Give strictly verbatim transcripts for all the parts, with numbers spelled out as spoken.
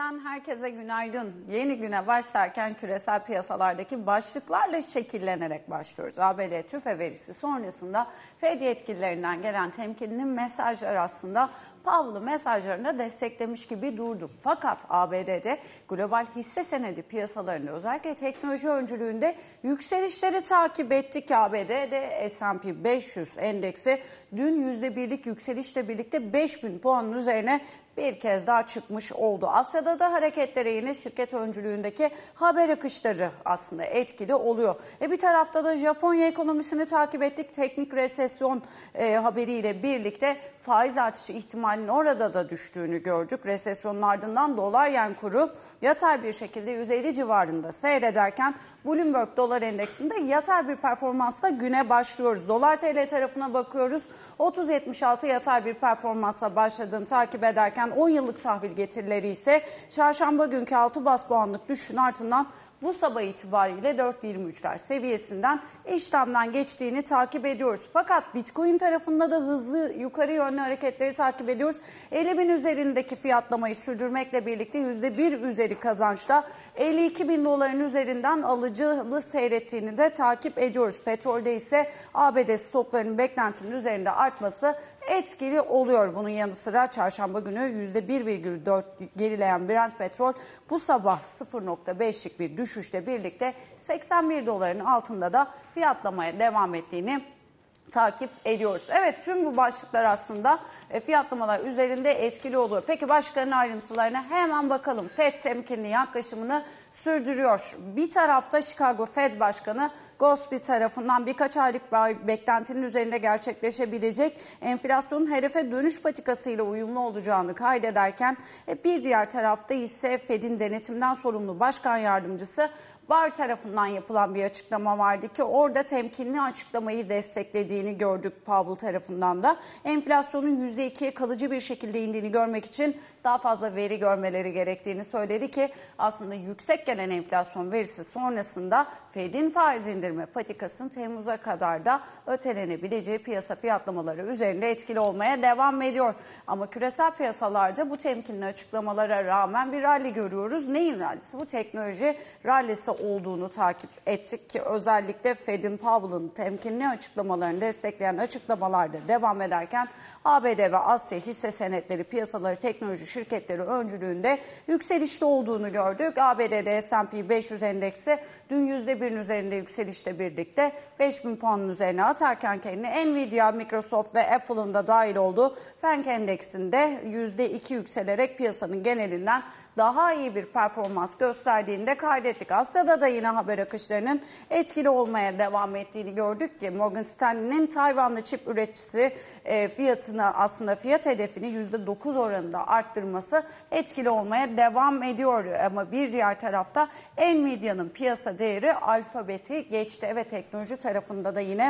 Günden herkese günaydın. Yeni güne başlarken küresel piyasalardaki başlıklarla şekillenerek başlıyoruz. A B D tüfe verisi sonrasında Fed yetkililerinden gelen temkinli mesajlar aslında Powell'ı mesajlarında desteklemiş gibi durdu. Fakat A B D'de global hisse senedi piyasalarında özellikle teknoloji öncülüğünde yükselişleri takip ettik. A B D'de S and P beş yüz endeksi dün yüzde birlik yükselişle birlikte beş bin puanın üzerine bir kez daha çıkmış oldu. Asya'da da hareketlere yine şirket öncülüğündeki haber akışları aslında etkili oluyor. E bir tarafta da Japonya ekonomisini takip ettik. Teknik resesyon e, haberiyle birlikte faiz artışı ihtimalinin orada da düştüğünü gördük. Resesyonun ardından dolar yen kuru yatay bir şekilde yüz elli civarında seyrederken Bloomberg dolar endeksinde yatay bir performansla güne başlıyoruz. Dolar T L tarafına bakıyoruz. otuz yetmiş altı yatay bir performansla başladığını takip ederken on yıllık tahvil getirileri ise çarşamba günkü altı bas puanlık düşüşün ardından bu sabah itibariyle dört yirmi üçler seviyesinden işlemden geçtiğini takip ediyoruz. Fakat Bitcoin tarafında da hızlı yukarı yönlü hareketleri takip ediyoruz. elli bin üzerindeki fiyatlamayı sürdürmekle birlikte yüzde bir üzeri kazançla elli iki bin doların üzerinden alıcılı seyrettiğini de takip ediyoruz. Petrolde ise A B D stoklarının beklentinin üzerinde artması etkili oluyor. Bunun yanı sıra çarşamba günü yüzde bir virgül dört gerileyen Brent petrol bu sabah sıfır nokta beşlik bir düşüşle birlikte seksen bir doların altında da fiyatlamaya devam ettiğini takip ediyoruz. Evet, tüm bu başlıklar aslında fiyatlamalar üzerinde etkili oluyor. Peki başlıkların ayrıntılarına hemen bakalım. Fed temkinli yaklaşımını sürdürüyor. Bir tarafta Chicago Fed Başkanı Gospi tarafından birkaç aylık beklentinin üzerinde gerçekleşebilecek enflasyonun hedefe dönüş patikasıyla uyumlu olacağını kaydederken bir diğer tarafta ise Fed'in denetimden sorumlu başkan yardımcısı Barr tarafından yapılan bir açıklama vardı ki orada temkinli açıklamayı desteklediğini gördük Powell tarafından da. Enflasyonun yüzde ikiye kalıcı bir şekilde indiğini görmek için daha fazla veri görmeleri gerektiğini söyledi ki aslında yüksek gelen enflasyon verisi sonrasında Fed'in faiz indirme patikasının Temmuz'a kadar da ötelenebileceği piyasa fiyatlamaları üzerinde etkili olmaya devam ediyor. Ama küresel piyasalarda bu temkinli açıklamalara rağmen bir rally görüyoruz. Neyin rallisi? Bu teknoloji rallisi olduğunu takip ettik ki özellikle Fed'in Powell'ın temkinli açıklamalarını destekleyen açıklamalarda devam ederken A B D ve Asya hisse senetleri piyasaları teknoloji şirketleri öncülüğünde yükselişte olduğunu gördük. A B D'de S and P beş yüz endeksi dün yüzde birin üzerinde yükselişle birlikte beş bin puanın üzerine atarken kendini Nvidia, Microsoft ve Apple'ın da dahil olduğu Fenk endeksinde yüzde iki yükselerek piyasanın genelinden daha iyi bir performans gösterdiğini de kaydettik. Asya'da da yine haber akışlarının etkili olmaya devam ettiğini gördük ki Morgan Stanley'nin Tayvanlı çip üreticisi e, fiyatını aslında fiyat hedefini yüzde dokuz oranında arttırması etkili olmaya devam ediyor. Ama bir diğer tarafta Nvidia'nın piyasa değeri Alphabet'i geçti. Evet, teknoloji tarafında da yine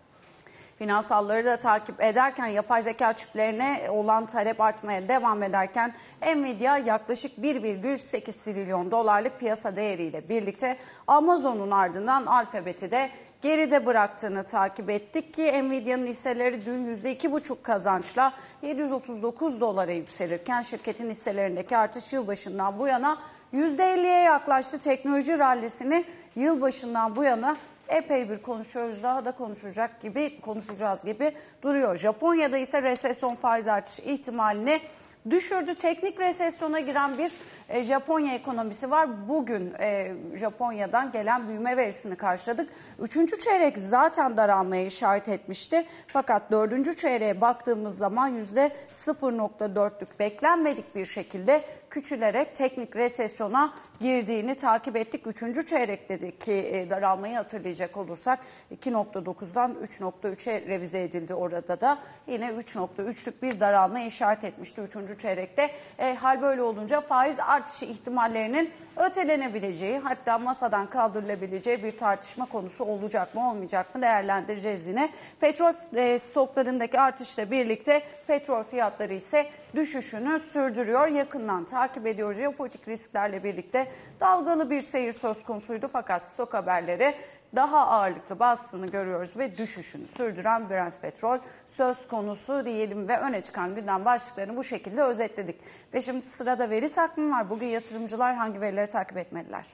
finansalları da takip ederken yapay zeka çiplerine olan talep artmaya devam ederken Nvidia yaklaşık bir virgül sekiz trilyon dolarlık piyasa değeriyle birlikte Amazon'un ardından Alphabet'i de geride bıraktığını takip ettik ki Nvidia'nın hisseleri dün yüzde iki buçuk kazançla yedi yüz otuz dokuz dolara yükselirken şirketin hisselerindeki artış yılbaşından bu yana yüzde elliye yaklaştı. Teknoloji rallisini yılbaşından bu yana epey bir konuşuyoruz, daha da konuşacak gibi, konuşacağız gibi duruyor. Japonya'da ise resesyon faiz artışı ihtimalini düşürdü. Teknik resesyona giren bir e, Japonya ekonomisi var. Bugün e, Japonya'dan gelen büyüme verisini karşıladık. Üçüncü çeyrek zaten daralmaya işaret etmişti. Fakat dördüncü çeyreğe baktığımız zaman yüzde sıfır nokta dörtlük beklenmedik bir şekilde küçülerek teknik resesyona girdiğini takip ettik. Üçüncü çeyrekteki daralmayı hatırlayacak olursak iki nokta dokuzdan üç nokta üçe revize edildi orada da. Yine üç nokta üçlük bir daralmaya işaret etmişti üçüncü çeyrekte. E, hal böyle olunca faiz artışı ihtimallerinin ötelenebileceği, hatta masadan kaldırılabileceği bir tartışma konusu olacak mı olmayacak mı değerlendireceğiz yine. Petrol e, stoklarındaki artışla birlikte petrol fiyatları ise düşüşünü sürdürüyor. Yakından takip ediyoruz. Jeopolitik risklerle birlikte dalgalı bir seyir söz konusuydu fakat stok haberleri daha ağırlıklı bastığını görüyoruz ve düşüşünü sürdüren Brent petrol söz konusu diyelim ve öne çıkan gündem başlıklarını bu şekilde özetledik. Ve şimdi sırada veri takvimi var. Bugün yatırımcılar hangi verileri takip etmeliler?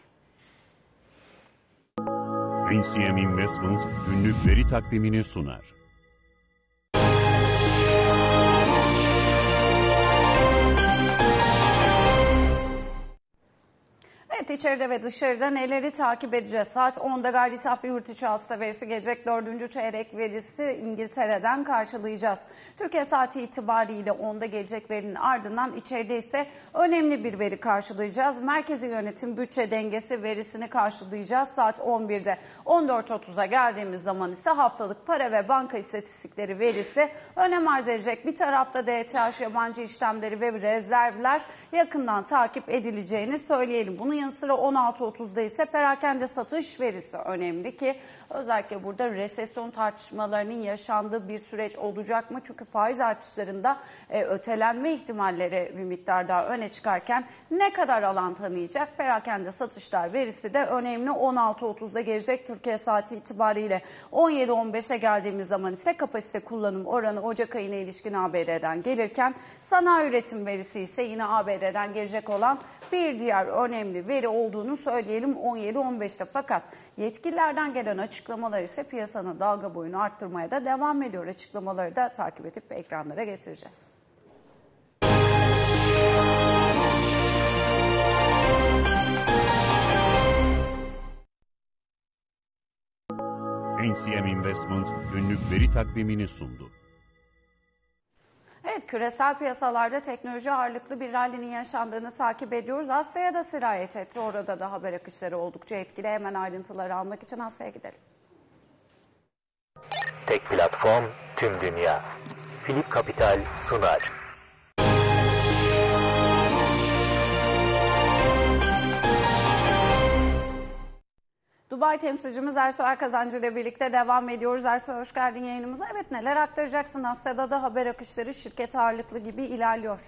N C M Investment günlük veri takvimini sunar. Evet, içeride ve dışarıda neleri takip edeceğiz? Saat onda gayri safi yurt içi hasta verisi gelecek. Dördüncü çeyrek verisi İngiltere'den karşılayacağız. Türkiye saati itibariyle onda gelecek verinin ardından içeride ise önemli bir veri karşılayacağız. Merkezi yönetim bütçe dengesi verisini karşılayacağız saat on birde. on dört otuza geldiğimiz zaman ise haftalık para ve banka istatistikleri verisi önem arz edecek. Bir tarafta D T H yabancı işlemleri ve rezervler yakından takip edileceğini söyleyelim. Bunun yanı sıra on altı otuzda ise perakende satış verisi önemli ki özellikle burada resesyon tartışmalarının yaşandığı bir süreç olacak mı? Çünkü faiz artışlarında e, ötelenme ihtimalleri bir miktar daha öne çıkarken ne kadar alan tanıyacak? Perakende satışlar verisi de önemli. on altı otuzda gelecek Türkiye saati itibariyle. on yedi on beşe geldiğimiz zaman ise kapasite kullanım oranı Ocak ayına ilişkin A B D'den gelirken sanayi üretim verisi ise yine A B D'den gelecek olan bir diğer önemli veri olduğunu söyleyelim on yedi on beşte. Fakat yetkililerden gelen açıklamalar ise piyasanın dalga boyunu arttırmaya da devam ediyor. Açıklamaları da takip edip ekranlara getireceğiz. N C M Investment günlük veri takvimini sundu. Evet, küresel piyasalarda teknoloji ağırlıklı bir rallinin yaşandığını takip ediyoruz. Asya'ya da sirayet etti. Orada da haber akışları oldukça etkili. Hemen ayrıntıları almak için Asya'ya gidelim. Tek platform, tüm dünya. Philip Capital sunar. Dubai temsilcimiz Ersoy Kazancı ile birlikte devam ediyoruz. Ersoy, hoş geldin yayınımıza. Evet, neler aktaracaksın? Asya'da da haber akışları şirket ağırlıklı gibi ilerliyor.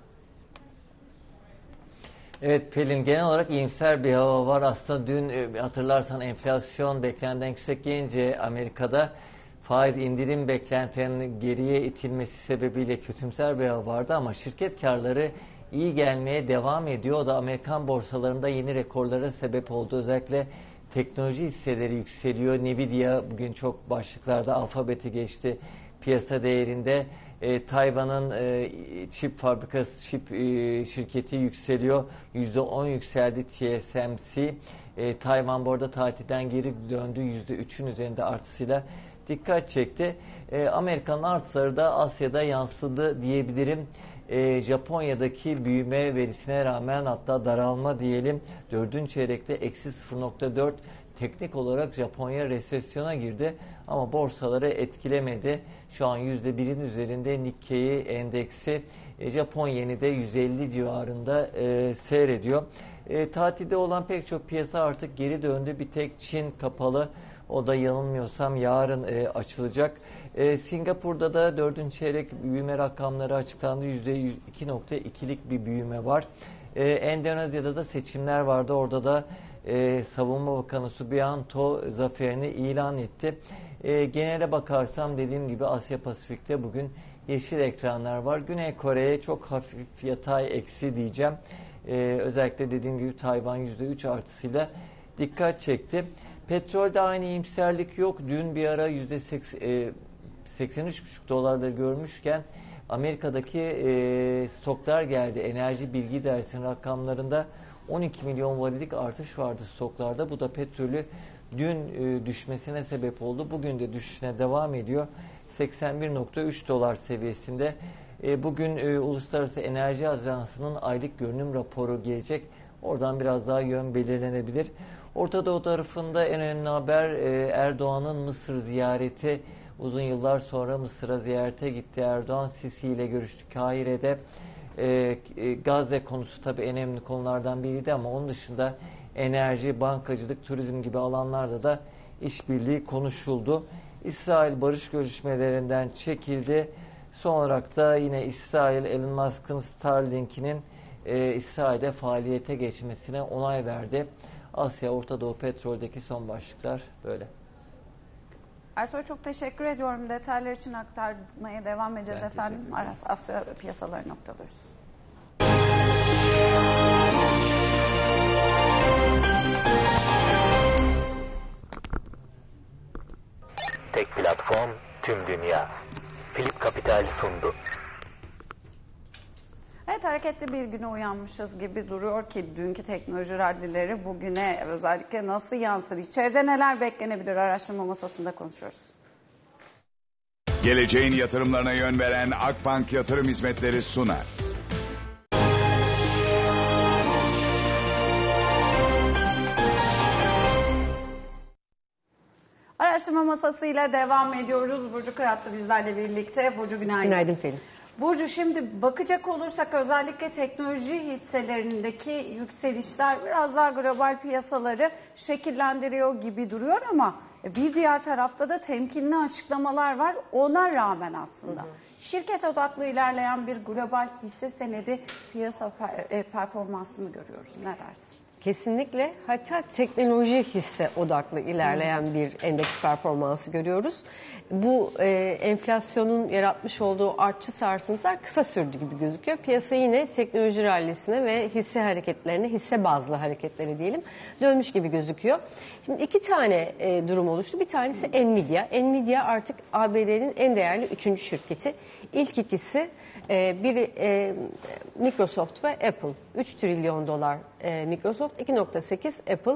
Evet Pelin, genel olarak iyimser bir hava var. Aslında dün hatırlarsan enflasyon beklenenden yüksek gelince Amerika'da faiz indirim beklentilerinin geriye itilmesi sebebiyle kötümser bir hava vardı ama şirket karları iyi gelmeye devam ediyor. O da Amerikan borsalarında yeni rekorlara sebep oldu. Özellikle teknoloji hisseleri yükseliyor. Nvidia bugün çok başlıklarda, Alphabet'i geçti piyasa değerinde. E, Tayvan'ın e, çip fabrikası, çip e, şirketi yükseliyor. yüzde on yükseldi T S M C. E, Tayvan bu arada tatilden geri döndü. yüzde üçün üzerinde artısıyla dikkat çekti. E, Amerika'nın artıları da Asya'da yansıdı diyebilirim. E, Japonya'daki büyüme verisine rağmen, hatta daralma diyelim, dördüncü çeyrekte eksi sıfır nokta dört, teknik olarak Japonya resesyona girdi ama borsaları etkilemedi. Şu an yüzde birin üzerinde Nikkei endeksi, e, Japon yeni de yüz elli civarında e, seyrediyor. E, tatilde olan pek çok piyasa artık geri döndü. Bir tek Çin kapalı. O da yanılmıyorsam yarın e, açılacak. E, Singapur'da da dördüncü çeyrek büyüme rakamları açıklandı. yüzde iki nokta ikilik bir büyüme var. E, Endonezya'da da seçimler vardı. Orada da e, Savunma Bakanı Subianto zaferini ilan etti. E, genele bakarsam dediğim gibi Asya Pasifik'te bugün yeşil ekranlar var. Güney Kore'ye çok hafif yatay eksi diyeceğim. E, özellikle dediğim gibi Tayvan yüzde üç artısıyla dikkat çekti. Petrolde aynı iyimserlik yok. Dün bir ara yüzde seksen üç buçuk dolarları görmüşken Amerika'daki e, stoklar geldi. Enerji Bilgi Dersi'nin rakamlarında on iki milyon varilik artış vardı stoklarda. Bu da petrolü dün e, düşmesine sebep oldu. Bugün de düşüşüne devam ediyor. seksen bir nokta üç dolar seviyesinde. E, bugün e, Uluslararası Enerji Ajansı'nın aylık görünüm raporu gelecek. Oradan biraz daha yön belirlenebilir. Orta Doğu tarafında en önemli haber Erdoğan'ın Mısır ziyareti. Uzun yıllar sonra Mısır'a ziyarete gitti Erdoğan. Sisi ile görüştü Kahire'de. Gazze konusu tabii en önemli konulardan biriydi ama onun dışında enerji, bankacılık, turizm gibi alanlarda da işbirliği konuşuldu. İsrail barış görüşmelerinden çekildi. Son olarak da yine İsrail, Elon Musk'ın Starlink'inin e, İsrail'de faaliyete geçmesine onay verdi. Asya, Orta Doğu petroldeki son başlıklar böyle. Ersoy, çok teşekkür ediyorum. Detaylar için aktarmaya devam edeceğiz Ben efendim. Aras Asya piyasaları noktalıyoruz. Tek platform, tüm dünya. Philip Capital sundu. Evet, hareketli bir güne uyanmışız gibi duruyor ki dünkü teknoloji rallileri bugüne özellikle nasıl yansır? İçeride neler beklenebilir? Araştırma masasında konuşuyoruz. Geleceğin yatırımlarına yön veren Akbank Yatırım Hizmetleri sunar. Araştırma masasıyla devam ediyoruz. Burcu Kıratlı bizlerle birlikte. Burcu, günaydın. Günaydın Pelin. Burcu, şimdi bakacak olursak özellikle teknoloji hisselerindeki yükselişler biraz daha global piyasaları şekillendiriyor gibi duruyor ama bir diğer tarafta da temkinli açıklamalar var. Ona rağmen aslında hı hı. şirket odaklı ilerleyen bir global hisse senedi piyasa performansını görüyoruz. Ne dersin? Kesinlikle, hatta teknoloji hisse odaklı ilerleyen bir endeks performansı görüyoruz. Bu e, enflasyonun yaratmış olduğu artçı sarsıntılar kısa sürdü gibi gözüküyor. Piyasa yine teknoloji rallisine ve hisse hareketlerine, hisse bazlı hareketlere diyelim, dönmüş gibi gözüküyor. Şimdi iki tane e, durum oluştu. Bir tanesi Nvidia. Nvidia artık A B D'nin en değerli üçüncü şirketi. İlk ikisi e, biri e, Microsoft ve Apple. üç trilyon dolar e, Microsoft, iki nokta sekiz Apple.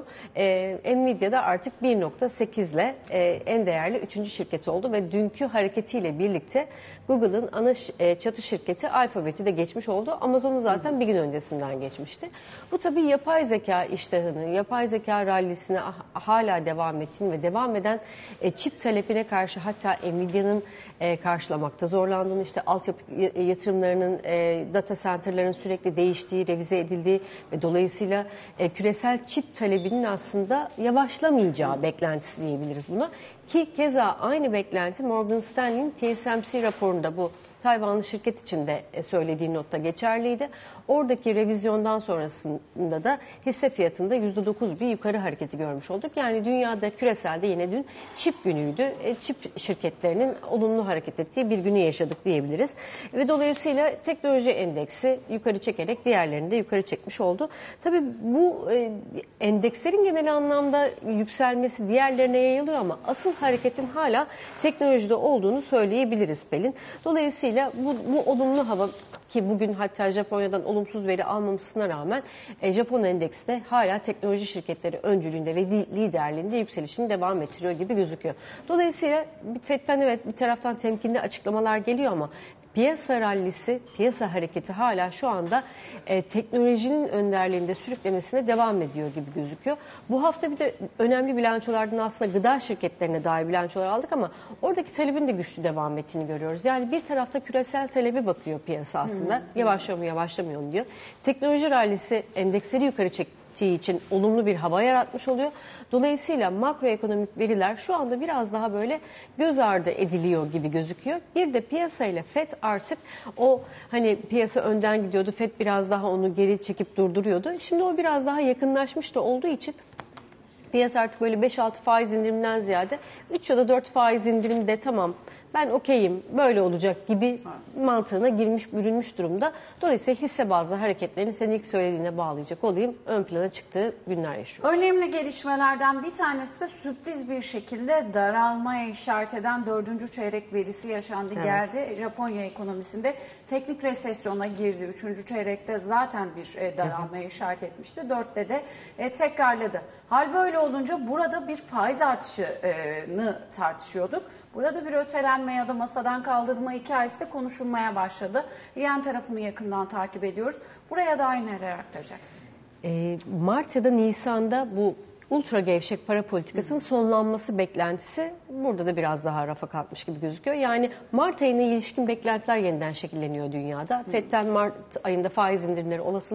E, Nvidia'da artık bir nokta sekiz ile e, en değerli üçüncü şirketi oldu ve dünkü hareketiyle birlikte Google'ın ana e, çatı şirketi Alphabet'i de geçmiş oldu. Amazon'u zaten bir gün öncesinden geçmişti. Bu tabii yapay zeka iştahını, yapay zeka rallisine hala devam ettiğini ve devam eden e, çip talepine karşı hatta Nvidia'nın e, karşılamakta zorlandığını, işte altyapı yatırımlarının, e, data center'ların sürekli değiştiği, revize edildiği ve dolayısıyla e, küresel çip talebinin aslında yavaşlamayacağı beklentisi diyebiliriz buna. Ki keza aynı beklenti Morgan Stanley'in T S M C raporunda, bu Tayvanlı şirket için de söylediği notta geçerliydi. Oradaki revizyondan sonrasında da hisse fiyatında yüzde dokuz bir yukarı hareketi görmüş olduk. Yani dünyada, küreselde yine dün çip günüydü. Çip şirketlerinin olumlu hareket ettiği bir günü yaşadık diyebiliriz. Ve dolayısıyla teknoloji endeksi yukarı çekerek diğerlerini de yukarı çekmiş oldu. Tabii bu endekslerin genel anlamda yükselmesi diğerlerine yayılıyor ama asıl hareketin hala teknolojide olduğunu söyleyebiliriz Pelin. Dolayısıyla bu, bu olumlu hava, ki bugün hatta Japonya'dan olumsuz veri almamasına rağmen e, Japon endeksi de hala teknoloji şirketleri öncülüğünde ve liderliğinde yükselişini devam ettiriyor gibi gözüküyor. Dolayısıyla bir Fed'den evet bir taraftan temkinli açıklamalar geliyor ama piyasa rallisi, piyasa hareketi hala şu anda e, teknolojinin önderliğinde sürüklemesine devam ediyor gibi gözüküyor. Bu hafta bir de önemli bilançolardan aslında gıda şirketlerine dair bilançolar aldık ama oradaki talebin de güçlü devam ettiğini görüyoruz. Yani bir tarafta küresel talebe bakıyor piyasa aslında. Hmm. Yavaşlıyor mu, yavaşlamıyor mu diyor. Teknoloji rallisi endeksleri yukarı çekti için olumlu bir hava yaratmış oluyor. Dolayısıyla makroekonomik veriler şu anda biraz daha böyle göz ardı ediliyor gibi gözüküyor. Bir de piyasayla Fed artık o hani piyasa önden gidiyordu, Fed biraz daha onu geri çekip durduruyordu. Şimdi o biraz daha yakınlaşmış da olduğu için piyasa artık böyle beş altı faiz indirimden ziyade üç ya da dört faiz indirimde tamam ben okeyim böyle olacak gibi mantığına girmiş, bürünmüş durumda. Dolayısıyla hisse bazlı hareketlerini senin ilk söylediğine bağlayacak olayım. Ön plana çıktığı günler yaşıyoruz. Önemli gelişmelerden bir tanesi de sürpriz bir şekilde daralmaya işaret eden dördüncü çeyrek verisi yaşandı, evet. geldi. Japonya ekonomisinde teknik resesyona girdi. Üçüncü çeyrekte zaten bir e, daralmaya işaret etmişti. Dörtte de e, tekrarladı. Hal böyle olunca burada bir faiz artışını tartışıyorduk. Burada bir ötelenme ya da masadan kaldırma hikayesi de konuşulmaya başladı. Yen tarafını yakından takip ediyoruz. Buraya dair neler aktaracaksın? E, Mart ya da Nisan'da bu ultra gevşek para politikasının sonlanması beklentisi burada da biraz daha rafa kalkmış gibi gözüküyor. Yani Mart ayına ilişkin beklentiler yeniden şekilleniyor dünyada. Fed'den Mart ayında faiz indirimleri olasılığı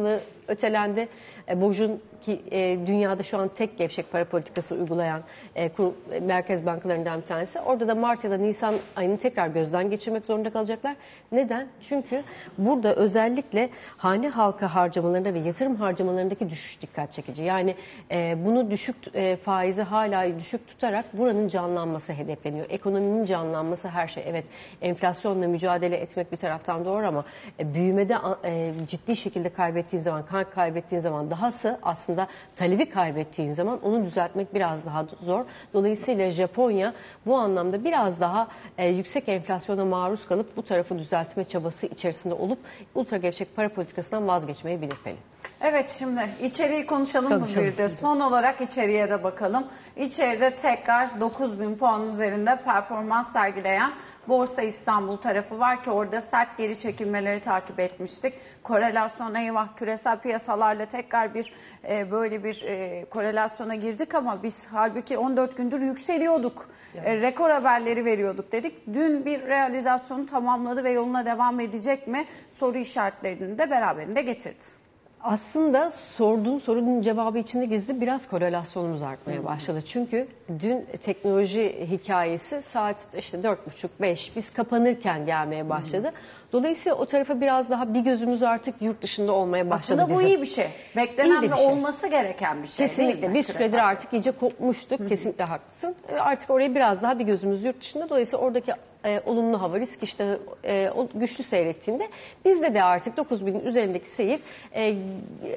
ötelendi. E, BOJ'un ki e, dünyada şu an tek gevşek para politikası uygulayan e, kur, e, merkez bankalarından bir tanesi. Orada da Mart ya da Nisan ayını tekrar gözden geçirmek zorunda kalacaklar. Neden? Çünkü burada özellikle hane halkı harcamalarında ve yatırım harcamalarındaki düşüş dikkat çekici. Yani e, bunu düşük e, faizi hala düşük tutarak buranın canlanması hedefleniyor. Ekonominin canlanması her şey. Evet, enflasyonla mücadele etmek bir taraftan doğru ama e, büyümede e, ciddi şekilde kaybettiğin zaman, kan kaybettiğin zaman, dahası aslında talebi kaybettiğin zaman onu düzeltmek biraz daha zor. Dolayısıyla Japonya bu anlamda biraz daha e, yüksek enflasyona maruz kalıp bu tarafı düzeltme çabası içerisinde olup ultra gevşek para politikasından vazgeçmeyebilir Pelin. Evet, şimdi içeriği konuşalım, konuşalım mı bir de? Son olarak içeriye de bakalım. İçeride tekrar dokuz bin puan üzerinde performans sergileyen Borsa İstanbul tarafı var ki orada sert geri çekilmeleri takip etmiştik. Korelasyon eyvah, küresel piyasalarla tekrar bir e, böyle bir e, korelasyona girdik ama biz halbuki on dört gündür yükseliyorduk. E, rekor haberleri veriyorduk dedik. Dün bir realizasyonu tamamladı ve yoluna devam edecek mi? Soru işaretlerini de beraberinde getirdi. Aslında sorduğun sorunun cevabı içinde gizli biraz korelasyonumuz artmaya başladı. Çünkü dün teknoloji hikayesi saat işte dört buçuk beş biz kapanırken gelmeye başladı. Dolayısıyla o tarafa biraz daha bir gözümüz artık yurt dışında olmaya başladı. Aslında bu bizim. iyi bir şey. Beklenen bir ve şey. olması gereken bir şey. Kesinlikle. Bir süredir artık iyice kopmuştuk. Hı-hı. Kesinlikle haklısın. Artık oraya biraz daha bir gözümüz yurt dışında. Dolayısıyla oradaki e, olumlu hava risk işte e, o güçlü seyrettiğinde bizde de artık dokuz binin üzerindeki seyir e, e,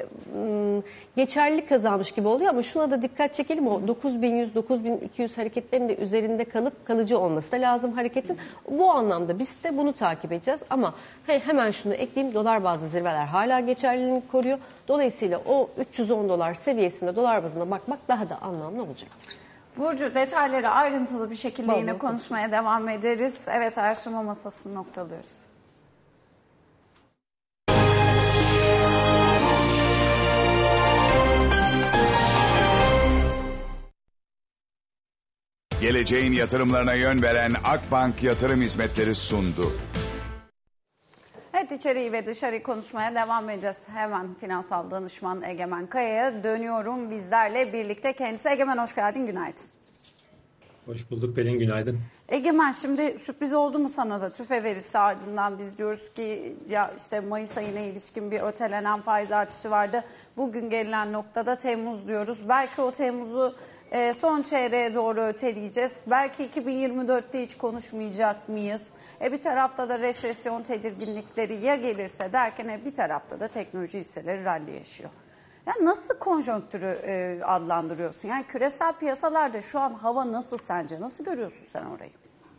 geçerlilik kazanmış gibi oluyor ama şuna da dikkat çekelim, o dokuz bin yüz dokuz bin iki yüz hareketlerin de üzerinde kalıp kalıcı olması da lazım hareketin. Bu anlamda biz de bunu takip edeceğiz ama hemen şunu ekleyeyim, dolar bazlı zirveler hala geçerliliğini koruyor. Dolayısıyla o üç yüz on dolar seviyesinde dolar bazında bakmak daha da anlamlı olacaktır. Burcu, detayları ayrıntılı bir şekilde Vallahi yine konuşmaya devam ederiz. Evet, araştırma masasını noktalıyoruz. Geleceğin yatırımlarına yön veren Akbank Yatırım Hizmetleri sundu. Evet, içeriği ve dışarıyı konuşmaya devam edeceğiz. Hemen finansal danışman Egemen Kaya'ya dönüyorum bizlerle birlikte. Kendisi Egemen, hoş geldin, günaydın. Hoş bulduk Pelin, günaydın. Egemen, şimdi sürpriz oldu mu sana da tüfe verisi ardından biz diyoruz ki ya işte Mayıs ayına ilişkin bir ötelenen faiz artışı vardı. Bugün gelinen noktada Temmuz diyoruz. Belki o Temmuz'u e, son çeyreğe doğru öteleyeceğiz. Belki iki bin yirmi dörtte hiç konuşmayacak mıyız? E bir tarafta da resesyon tedirginlikleri ya gelirse derken e, bir tarafta da teknoloji hisseleri rally yaşıyor. Yani nasıl konjonktürü e, adlandırıyorsun? Yani küresel piyasalarda şu an hava nasıl sence? Nasıl görüyorsun sen orayı?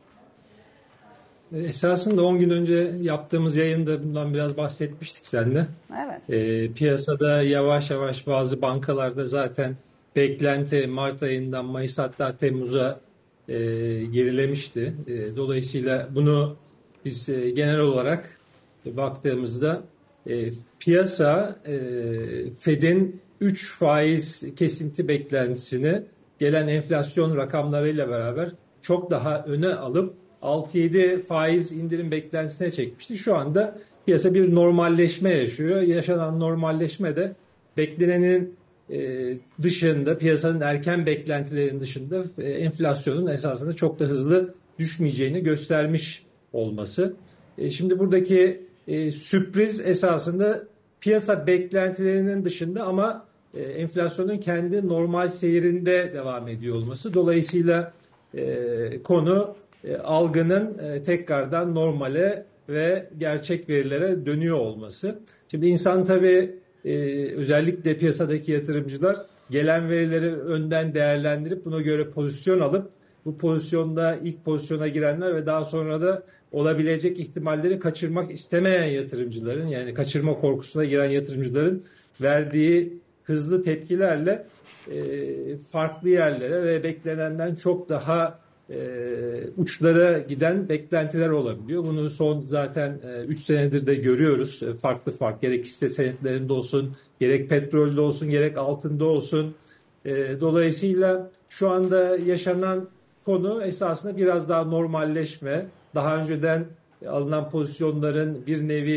Esasında on gün önce yaptığımız yayında bundan biraz bahsetmiştik seninle. Evet. E, piyasada yavaş yavaş bazı bankalarda zaten beklenti Mart ayından Mayıs hatta Temmuz'a e, gerilemişti. E, dolayısıyla bunu biz e, genel olarak e, baktığımızda e, piyasa e, Fed'in üç faiz kesinti beklentisini gelen enflasyon rakamlarıyla beraber çok daha öne alıp altı yedi faiz indirim beklentisine çekmişti. Şu anda piyasa bir normalleşme yaşıyor. Yaşanan normalleşme de beklenenin dışında, piyasanın erken beklentilerinin dışında enflasyonun esasında çok da hızlı düşmeyeceğini göstermiş olması. Şimdi buradaki sürpriz esasında piyasa beklentilerinin dışında ama enflasyonun kendi normal seyrinde devam ediyor olması. Dolayısıyla konu algının tekrardan normale ve gerçek verilere dönüyor olması. Şimdi insan tabii Ee, özellikle piyasadaki yatırımcılar gelen verileri önden değerlendirip buna göre pozisyon alıp bu pozisyonda ilk pozisyona girenler ve daha sonra da olabilecek ihtimalleri kaçırmak istemeyen yatırımcıların, yani kaçırma korkusuna giren yatırımcıların verdiği hızlı tepkilerle e, farklı yerlere ve beklenenden çok daha e, uçlara giden beklentiler olabiliyor. Bunu son zaten üç e, senedir de görüyoruz. E, farklı farklı gerek hisse senetlerinde olsun, gerek petrolde olsun, gerek altında olsun. E, dolayısıyla şu anda yaşanan konu esasında biraz daha normalleşme. Daha önceden alınan pozisyonların bir nevi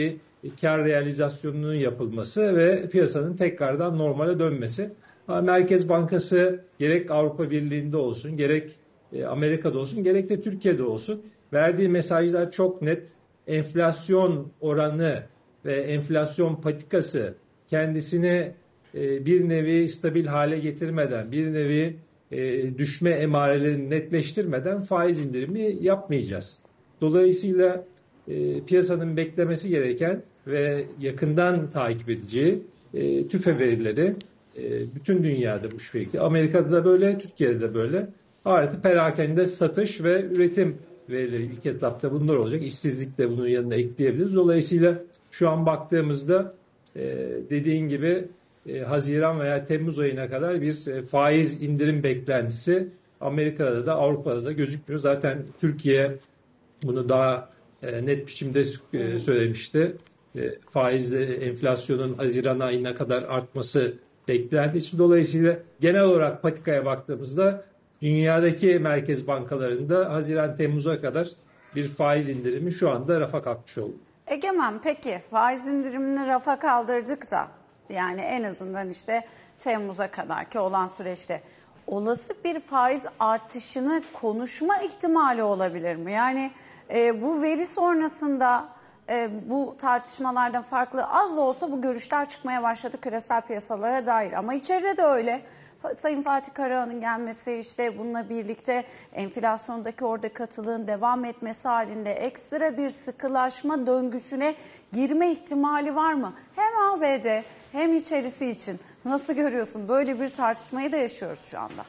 kar realizasyonunun yapılması ve piyasanın tekrardan normale dönmesi. Ama Merkez Bankası gerek Avrupa Birliği'nde olsun, gerek Amerika'da olsun, gerek de Türkiye'de olsun verdiği mesajlar çok net. Enflasyon oranı ve enflasyon patikası kendisini bir nevi stabil hale getirmeden, bir nevi düşme emarelerini netleştirmeden faiz indirimi yapmayacağız. Dolayısıyla piyasanın beklemesi gereken ve yakından takip edeceği tüfe verileri bütün dünyada bu şekilde. Amerika'da da böyle, Türkiye'de de böyle. Artı perakende satış ve üretim verileri ilk etapta bunlar olacak. İşsizlik de bunun yanına ekleyebiliriz. Dolayısıyla şu an baktığımızda dediğin gibi Haziran veya Temmuz ayına kadar bir faiz indirim beklentisi Amerika'da da Avrupa'da da gözükmüyor. Zaten Türkiye bunu daha net biçimde söylemişti. Faizle enflasyonun Haziran ayına kadar artması beklentisi. Dolayısıyla genel olarak patikaya baktığımızda dünyadaki merkez bankalarında Haziran-Temmuz'a kadar bir faiz indirimi şu anda rafa kalkmış oldu. Egemen, peki faiz indirimini rafa kaldırdık da yani en azından işte Temmuz'a kadarki olan süreçte olası bir faiz artışını konuşma ihtimali olabilir mi? Yani e, bu veri sonrasında e, bu tartışmalardan farklı az da olsa bu görüşler çıkmaya başladı küresel piyasalara dair. Ama içeride de öyle. Sayın Fatih Karahan'ın gelmesi, işte bununla birlikte enflasyondaki orada katılığın devam etmesi halinde ekstra bir sıkılaşma döngüsüne girme ihtimali var mı? Hem A B D hem içerisi için nasıl görüyorsun? Böyle bir tartışmayı da yaşıyoruz şu anda.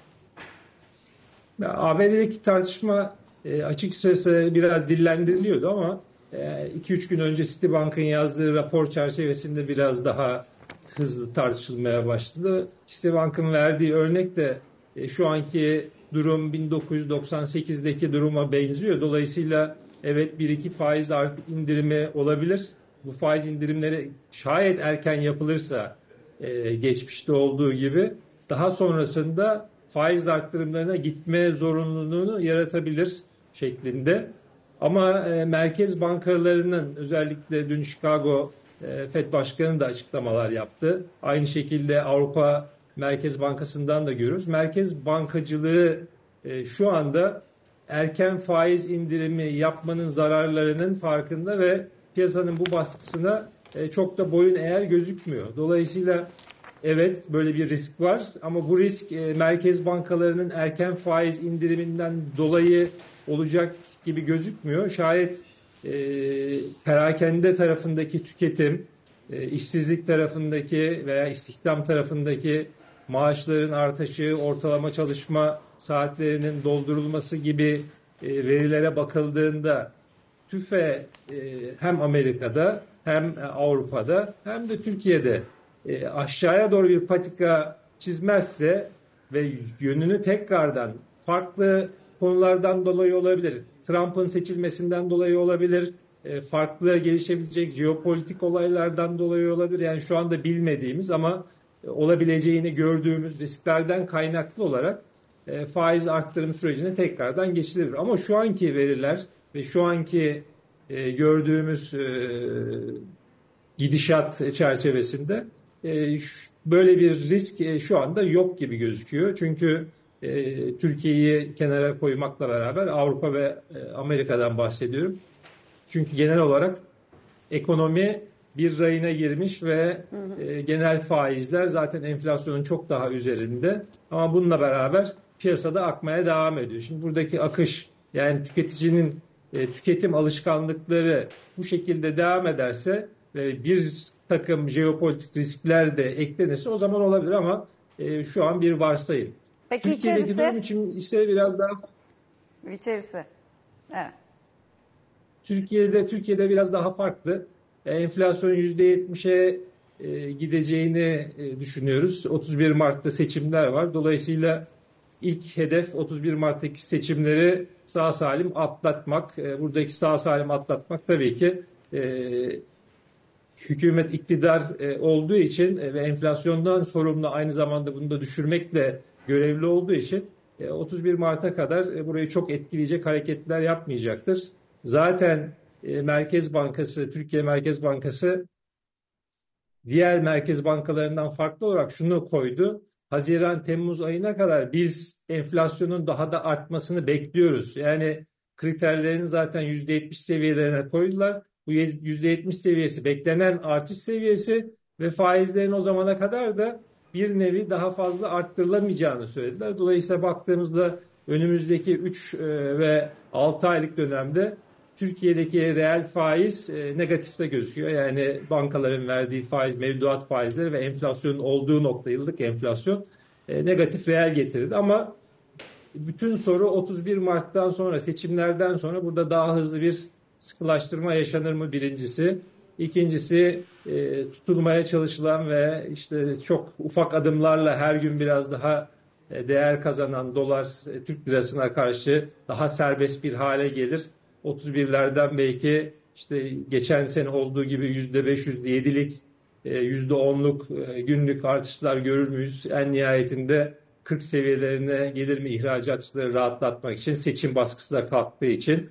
A B D'deki tartışma açıkçası biraz dillendiriliyordu ama iki üç gün önce Citibank'ın yazdığı rapor çerçevesinde biraz daha hızlı tartışılmaya başladı. Citibank'ın verdiği örnek de e, şu anki durum bin dokuz yüz doksan sekizdeki duruma benziyor. Dolayısıyla evet bir iki faiz artı indirimi olabilir. Bu faiz indirimleri şayet erken yapılırsa e, geçmişte olduğu gibi daha sonrasında faiz arttırımlarına gitme zorunluluğunu yaratabilir şeklinde. Ama e, merkez bankalarının özellikle dün Chicago Fed Başkanı da açıklamalar yaptı. Aynı şekilde Avrupa Merkez Bankası'ndan da görüyoruz. Merkez bankacılığı şu anda erken faiz indirimi yapmanın zararlarının farkında ve piyasanın bu baskısına çok da boyun eğer gözükmüyor. Dolayısıyla evet böyle bir risk var ama bu risk merkez bankalarının erken faiz indiriminden dolayı olacak gibi gözükmüyor. Şayet E, perakende tarafındaki tüketim, e, işsizlik tarafındaki veya istihdam tarafındaki maaşların artışı, ortalama çalışma saatlerinin doldurulması gibi e, verilere bakıldığında tüfe e, hem Amerika'da hem Avrupa'da hem de Türkiye'de e, aşağıya doğru bir patika çizmezse ve yönünü tekrardan farklı konulardan dolayı olabilir. Trump'ın seçilmesinden dolayı olabilir. E, farklı gelişebilecek jeopolitik olaylardan dolayı olabilir. Yani şu anda bilmediğimiz ama e, olabileceğini gördüğümüz risklerden kaynaklı olarak e, faiz arttırım sürecine tekrardan geçilebilir. Ama şu anki veriler ve şu anki e, gördüğümüz e, gidişat çerçevesinde e, şu, böyle bir risk e, şu anda yok gibi gözüküyor. Çünkü E, Türkiye'yi kenara koymakla beraber Avrupa ve e, Amerika'dan bahsediyorum. Çünkü genel olarak ekonomi bir rayına girmiş ve e, genel faizler zaten enflasyonun çok daha üzerinde. Ama bununla beraber piyasada akmaya devam ediyor. Şimdi buradaki akış yani tüketicinin e, tüketim alışkanlıkları bu şekilde devam ederse ve bir takım jeopolitik riskler de eklenirse o zaman olabilir ama e, şu an bir varsayım. Peki Türkiye'deki içerisi? durum için ise biraz daha İçerisi. Evet. Türkiye'de Türkiye'de biraz daha farklı. Enflasyon yüzde yetmişe e, gideceğini e, düşünüyoruz. otuz bir Mart'ta seçimler var. Dolayısıyla ilk hedef otuz bir Mart'taki seçimleri sağ salim atlatmak. E, buradaki sağ salim atlatmak tabii ki e, hükümet iktidar e, olduğu için e, ve enflasyondan sorumlu aynı zamanda bunu da düşürmekle görevli olduğu için otuz bir Mart'a kadar burayı çok etkileyecek hareketler yapmayacaktır. Zaten e, Merkez Bankası, Türkiye Merkez Bankası diğer merkez bankalarından farklı olarak şunu koydu. Haziran-Temmuz ayına kadar biz enflasyonun daha da artmasını bekliyoruz. Yani kriterlerini zaten yüzde yetmiş seviyelerine koydular. Bu yüzde yetmiş seviyesi beklenen artış seviyesi ve faizlerin o zamana kadar da bir nevi daha fazla arttırılamayacağını söylediler. Dolayısıyla baktığımızda önümüzdeki üç ve altı aylık dönemde Türkiye'deki reel faiz e, negatifte gözüküyor. Yani bankaların verdiği faiz, mevduat faizleri ve enflasyonun olduğu nokta, yıllık enflasyon e, negatif reel getirdi. Ama bütün soru otuz bir Mart'tan sonra, seçimlerden sonra burada daha hızlı bir sıkılaştırma yaşanır mı birincisi. İkincisi e, tutulmaya çalışılan ve işte çok ufak adımlarla her gün biraz daha e, değer kazanan dolar e, Türk lirasına karşı daha serbest bir hale gelir. otuz birlerden belki işte geçen sene olduğu gibi yüzde beş, yüzde yedilik, yüzde onluk günlük artışlar görür müyüz? En nihayetinde kırk seviyelerine gelir mi ihracatçıları rahatlatmak için, seçim baskısı da kalktığı için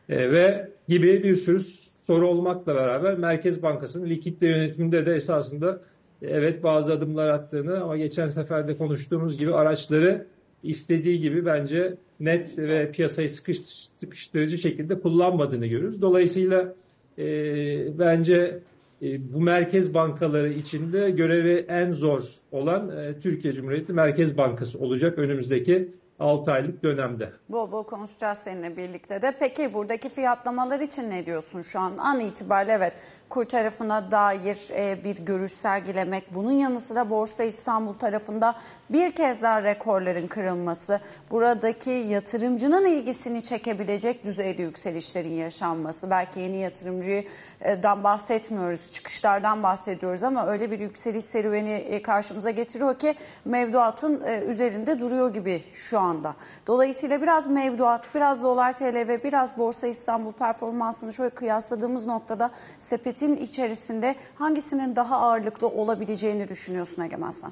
ve gibi bir sürü soru olmakla beraber Merkez Bankası'nın likitte yönetiminde de esasında evet bazı adımlar attığını ama geçen sefer de konuştuğumuz gibi araçları istediği gibi bence net ve piyasayı sıkıştırıcı şekilde kullanmadığını görüyoruz. Dolayısıyla e, bence e, bu merkez bankaları içinde görevi en zor olan e, Türkiye Cumhuriyeti Merkez Bankası olacak önümüzdeki altı aylık dönemde. Bol bol konuşacağız seninle birlikte de. Peki buradaki fiyatlamalar için ne diyorsun şu an? An itibariyle evet kur tarafına dair e, bir görüş sergilemek. Bunun yanı sıra Borsa İstanbul tarafında bir kez daha rekorların kırılması. Buradaki yatırımcının ilgisini çekebilecek düzeyde yükselişlerin yaşanması. Belki yeni yatırımcıdan bahsetmiyoruz, çıkışlardan bahsediyoruz ama öyle bir yükseliş serüveni karşımıza getiriyor ki mevduatın üzerinde duruyor gibi şu anda. Dolayısıyla biraz mevduat, biraz dolar T L ve biraz Borsa İstanbul performansını şöyle kıyasladığımız noktada sepetin içerisinde hangisinin daha ağırlıklı olabileceğini düşünüyorsun Egemen sen?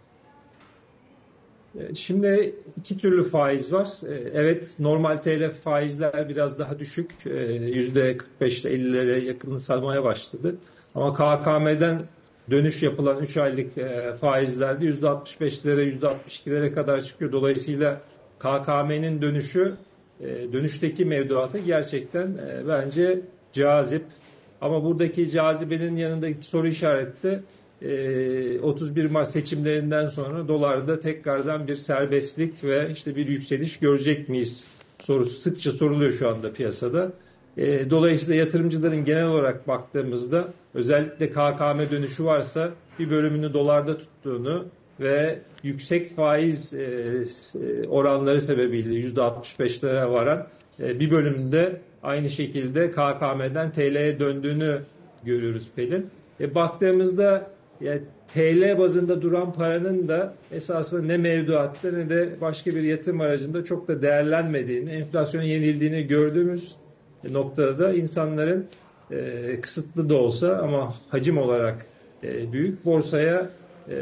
Şimdi iki türlü faiz var. Evet, normal T L faizler biraz daha düşük. yüzde kırk beş ile ellilere yakın sarmaya başladı. Ama K K M'den dönüş yapılan üç aylık faizlerde yüzde altmış beşlere, yüzde altmış ikilere kadar çıkıyor. Dolayısıyla K K M'nin dönüşü, dönüşteki mevduatı gerçekten bence cazip. Ama buradaki cazibenin yanındaki soru işareti de otuz bir Mart seçimlerinden sonra dolarda tekrardan bir serbestlik ve işte bir yükseliş görecek miyiz sorusu sıkça soruluyor şu anda piyasada. Dolayısıyla yatırımcıların genel olarak baktığımızda özellikle K K M dönüşü varsa bir bölümünü dolarda tuttuğunu ve yüksek faiz oranları sebebiyle yüzde altmış beşlere varan bir bölümünde aynı şekilde K K M'den T L'ye döndüğünü görüyoruz Pelin. E, baktığımızda yani T L bazında duran paranın da esasında ne mevduatta ne de başka bir yatırım aracında çok da değerlenmediğini, enflasyona yenildiğini gördüğümüz noktada da insanların e, kısıtlı da olsa ama hacim olarak e, büyük borsaya e,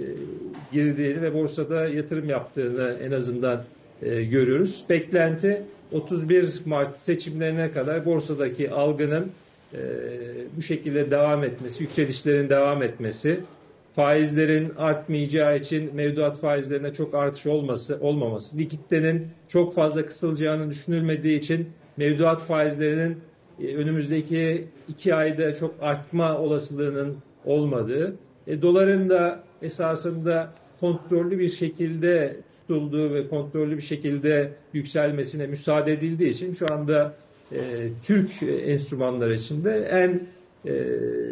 girdiğini ve borsada yatırım yaptığını en azından e, görüyoruz. Beklenti otuz bir Mart seçimlerine kadar borsadaki algının e, bu şekilde devam etmesi, yükselişlerin devam etmesi, faizlerin artmayacağı için mevduat faizlerine çok artış olması, olmaması, likiditenin çok fazla kısılacağını düşünülmediği için mevduat faizlerinin e, önümüzdeki iki ayda çok artma olasılığının olmadığı, e, doların da esasında kontrollü bir şekilde tutulduğu ve kontrollü bir şekilde yükselmesine müsaade edildiği için şu anda e, Türk enstrümanları içinde en e,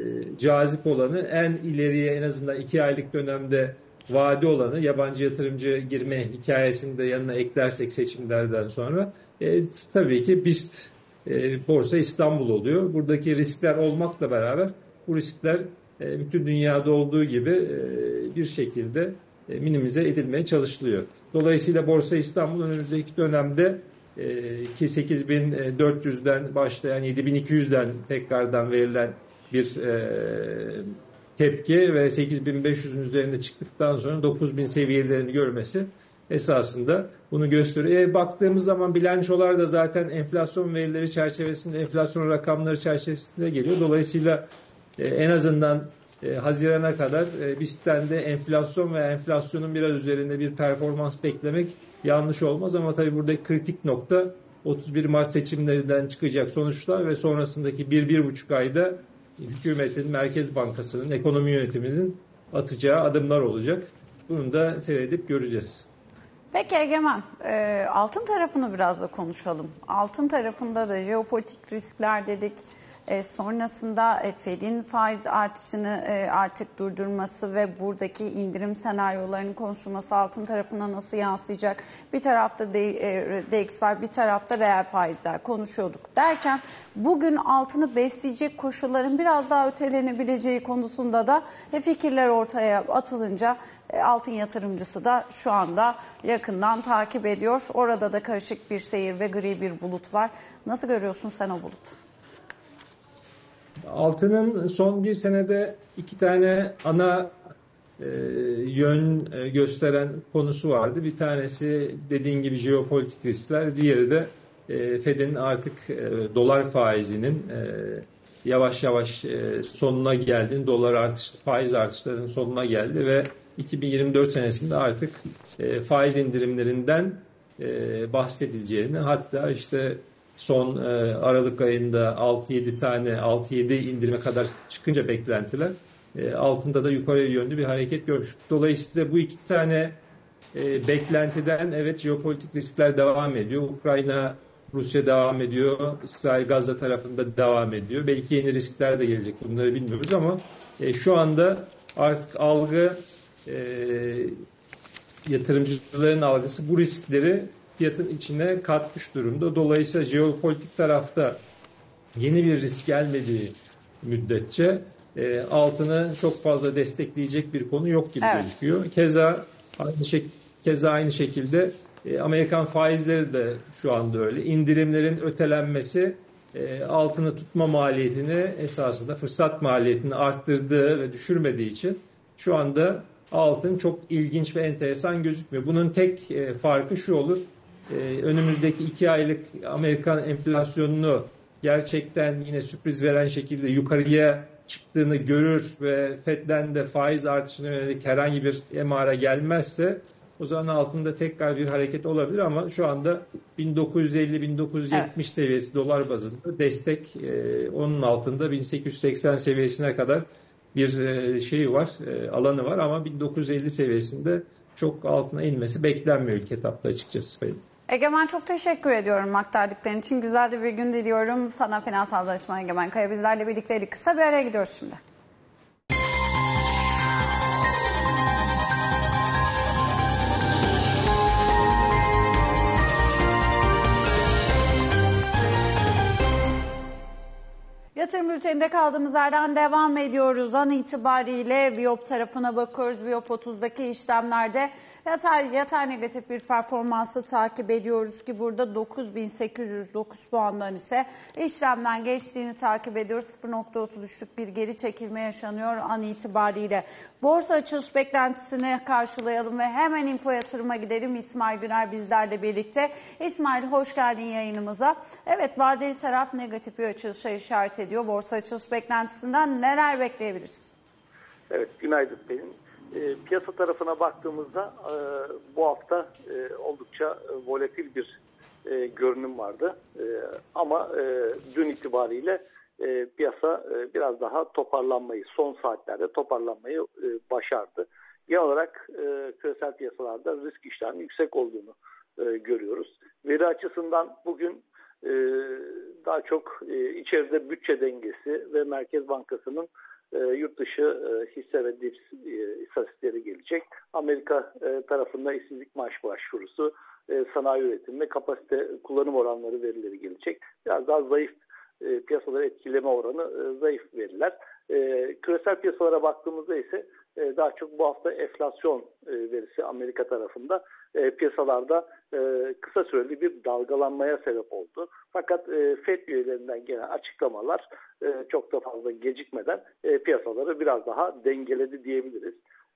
cazip olanı, en ileriye en azından iki aylık dönemde vade olanı, yabancı yatırımcı girme hikayesini de yanına eklersek seçimlerden sonra e, tabii ki BIST e, Borsa İstanbul oluyor. Buradaki riskler olmakla beraber bu riskler e, bütün dünyada olduğu gibi e, bir şekilde e, minimize edilmeye çalışılıyor. Dolayısıyla Borsa İstanbul önümüzdeki dönemde e, ki sekiz bin dört yüzden başlayan yedi bin iki yüzden tekrardan verilen bir e, tepki ve sekiz bin beş yüzün üzerinde çıktıktan sonra dokuz bin seviyelerini görmesi esasında bunu gösteriyor. E, baktığımız zaman bilançolar da zaten enflasyon verileri çerçevesinde, enflasyon rakamları çerçevesinde geliyor. Dolayısıyla e, en azından e, Haziran'a kadar e, BIST'ten de enflasyon ve enflasyonun biraz üzerinde bir performans beklemek yanlış olmaz. Ama tabii buradaki kritik nokta otuz bir Mart seçimlerinden çıkacak sonuçlar ve sonrasındaki bir bir buçuk ayda hükümetin, Merkez Bankası'nın, ekonomi yönetiminin atacağı adımlar olacak. Bunu da seyredip göreceğiz. Peki Egemen, e, altın tarafını biraz da konuşalım. Altın tarafında da jeopolitik riskler dedik. E, sonrasında e, Fed'in faiz artışını e, artık durdurması ve buradaki indirim senaryolarının konuşulması altın tarafına nasıl yansıyacak? Bir tarafta D X var, bir tarafta reel faizler konuşuyorduk derken bugün altını besleyecek koşulların biraz daha ötelenebileceği konusunda da e, fikirler ortaya atılınca e, altın yatırımcısı da şu anda yakından takip ediyor. Orada da karışık bir seyir ve gri bir bulut var. Nasıl görüyorsun sen o bulutu? Altının son bir senede iki tane ana e, yön e, gösteren konusu vardı. Bir tanesi dediğin gibi jeopolitik riskler, diğeri de e, Fed'in artık e, dolar faizinin e, yavaş yavaş e, sonuna geldiğini, dolar artış, faiz artışlarının sonuna geldi ve iki bin yirmi dört senesinde artık e, faiz indirimlerinden e, bahsedileceğini, hatta işte son e, Aralık ayında altı yedi tane altı yedi indirime kadar çıkınca beklentiler e, altında da yukarı yönlü bir hareket görmüş. Dolayısıyla bu iki tane e, beklentiden evet jeopolitik riskler devam ediyor. Ukrayna, Rusya devam ediyor. İsrail, Gazze tarafında devam ediyor. Belki yeni riskler de gelecek. Bunları bilmiyoruz ama e, şu anda artık algı e, yatırımcıların algısı bu riskleri fiyatın içine katmış durumda. Dolayısıyla jeopolitik tarafta yeni bir risk gelmediği müddetçe e, altını çok fazla destekleyecek bir konu yok gibi evet. gözüküyor. Keza aynı, şek keza aynı şekilde e, Amerikan faizleri de şu anda öyle. İndirimlerin ötelenmesi e, altını tutma maliyetini esasında fırsat maliyetini arttırdığı ve düşürmediği için şu anda altın çok ilginç ve enteresan gözükmüyor. Bunun tek e, farkı şu olur. Ee, önümüzdeki iki aylık Amerikan enflasyonunu gerçekten yine sürpriz veren şekilde yukarıya çıktığını görür ve Fed'den de faiz artışına yönelik herhangi bir emare gelmezse o zaman altında tekrar bir hareket olabilir ama şu anda bin dokuz yüz elli bin dokuz yüz yetmiş evet. seviyesi dolar bazında destek e, onun altında bin sekiz yüz seksen seviyesine kadar bir e, şey var, e, alanı var ama bin dokuz yüz elli seviyesinde çok altına inmesi beklenmiyor ilk etapta açıkçası. Egemen çok teşekkür ediyorum aktardıkların için. Güzel de bir gün diliyorum. Sana finansal danışman Egemen Kaya bizlerle birlikteydik. Kısa bir araya gidiyoruz şimdi. Yatırım bülteninde kaldığımız yerden devam ediyoruz. An itibariyle Viyop tarafına bakıyoruz. Viyop otuzdaki işlemlerde yatay, yatay negatif bir performansı takip ediyoruz ki burada dokuz bin sekiz yüz dokuz puandan ise işlemden geçtiğini takip ediyoruz. sıfır nokta otuz üçlük bir geri çekilme yaşanıyor an itibariyle. Borsa açılış beklentisini karşılayalım ve hemen info yatırıma gidelim. İsmail Güner bizlerle birlikte. İsmail hoş geldin yayınımıza. Evet, vadeli taraf negatif bir açılışa işaret ediyor. Borsa açılış beklentisinden neler bekleyebiliriz? Evet, günaydın benim. E, piyasa tarafına baktığımızda e, bu hafta e, oldukça e, volatil bir e, görünüm vardı. E, ama e, dün itibariyle e, piyasa e, biraz daha toparlanmayı, son saatlerde toparlanmayı e, başardı. Genel olarak e, küresel piyasalarda risk iştahının yüksek olduğunu e, görüyoruz. Veri açısından bugün e, daha çok e, içeride bütçe dengesi ve Merkez Bankası'nın E, yurt dışı e, hisse ve dips e, istatistikleri gelecek. Amerika e, tarafında işsizlik maaş başvurusu, e, sanayi üretimi ve kapasite kullanım oranları verileri gelecek. Biraz daha zayıf e, piyasaları etkileme oranı e, zayıf veriler. E, küresel piyasalara baktığımızda ise e, daha çok bu hafta enflasyon e, verisi Amerika tarafında e, piyasalarda e, kısa süreli bir dalgalanmaya sebep oldu. Fakat e, Fed üyelerinden gelen açıklamalar e, çok da fazla gecikmeden e, piyasaları biraz daha dengeledi diyebiliriz.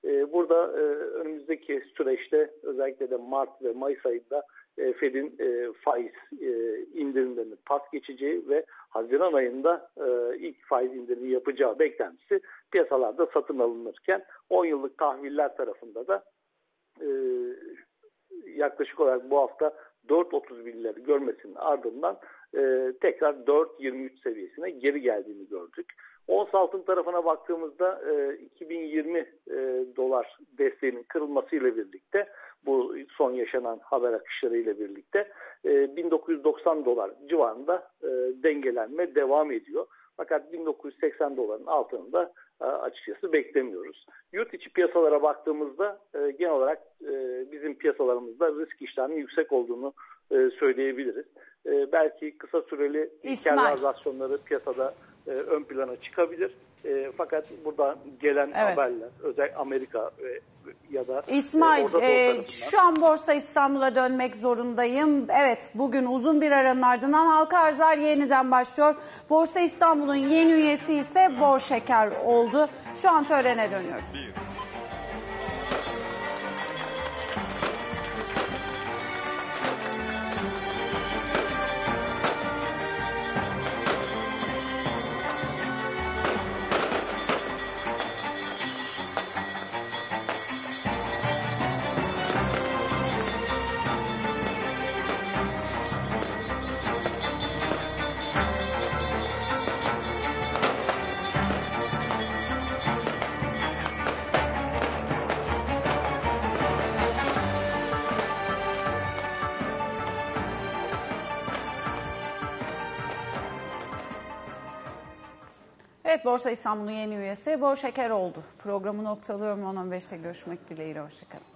E, burada e, önümüzdeki süreçte özellikle de Mart ve Mayıs ayında e, Fed'in e, faiz e, indirimlerini pas geçeceği ve Haziran ayında e, ilk faiz indirimi yapacağı beklentisi piyasalarda satın alınırken on yıllık tahviller tarafında da e, yaklaşık olarak bu hafta dört otuz birleri görmesinin ardından e, tekrar dört yirmi üç seviyesine geri geldiğini gördük. Ons altın tarafına baktığımızda e, iki bin yirmi e, dolar desteğinin kırılmasıyla birlikte bu son yaşanan haber akışları ile birlikte e, bin dokuz yüz doksan dolar civarında e, dengelenme devam ediyor. Fakat bin dokuz yüz seksen doların altını da e, açıkçası beklemiyoruz. Yurt içi piyasalara baktığımızda e, genel olarak e, bizim piyasalarımızda risk iştahının yüksek olduğunu e, söyleyebiliriz. E, belki kısa süreli kar realizasyonları piyasada e, ön plana çıkabilir. E, fakat burada gelen evet. haberler, özellikle Amerika e, ya da İsmail, e, e, şu an Borsa İstanbul'a dönmek zorundayım. Evet, bugün uzun bir aranın ardından halka arzlar yeniden başlıyor. Borsa İstanbul'un yeni üyesi ise Bor Şeker oldu. Şu an törene dönüyoruz. Evet, Borsa İstanbul'un yeni üyesi Bor Şeker oldu. Programı noktalıyorum. on on beşte görüşmek dileğiyle. Hoşçakalın.